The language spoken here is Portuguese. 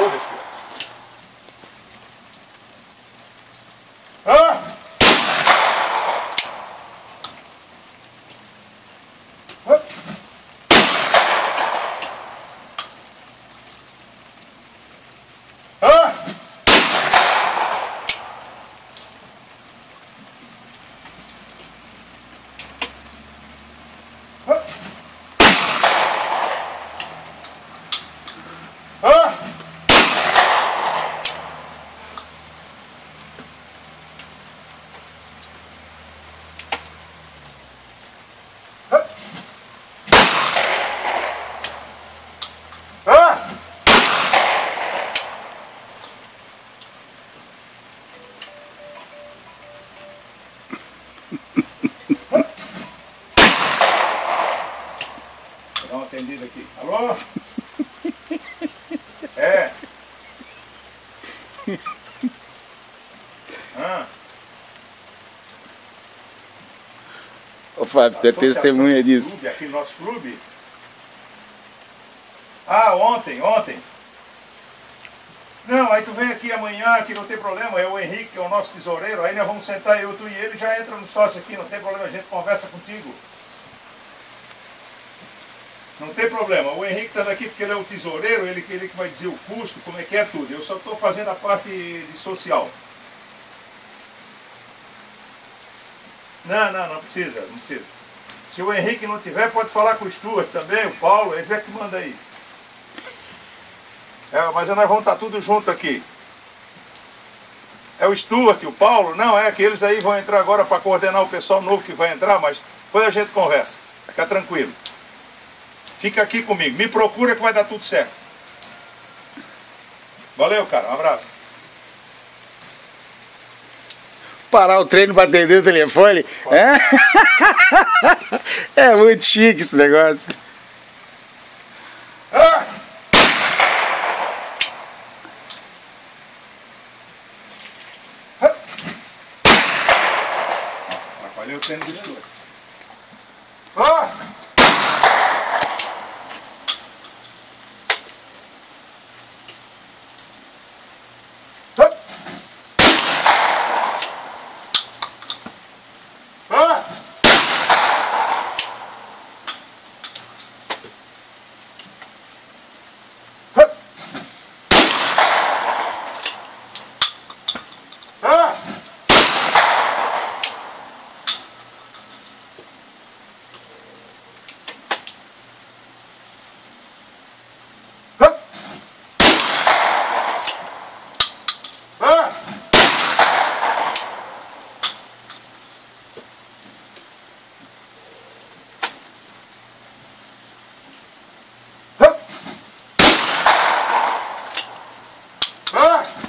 besteira. Ah! Vou dar uma atendida aqui. Alô? É. Ô Fábio, tu é testemunha disso. Clube, aqui no nosso clube. Ah, ontem. Não, aí tu vem aqui amanhã, que não tem problema, é o Henrique, que é o nosso tesoureiro, aí nós vamos sentar, eu, tu e ele, já entra no sócio aqui, não tem problema, a gente conversa contigo. Não tem problema, o Henrique está daqui porque ele é o tesoureiro, ele que vai dizer o custo, como é que é tudo, eu só estou fazendo a parte de social. Não precisa. Se o Henrique não tiver, pode falar com o Stuart também, o Paulo, eles é que manda aí. Mas nós vamos estar tudo junto aqui. É o Stuart, o Paulo, não, é que eles aí vão entrar agora para coordenar o pessoal novo que vai entrar, mas depois a gente conversa, fica tranquilo. Fica aqui comigo, me procura que vai dar tudo certo. Valeu, cara, um abraço. Parar o treino para atender o telefone? É muito chique esse negócio. Atrapalhei o treino do Stuart. Ah!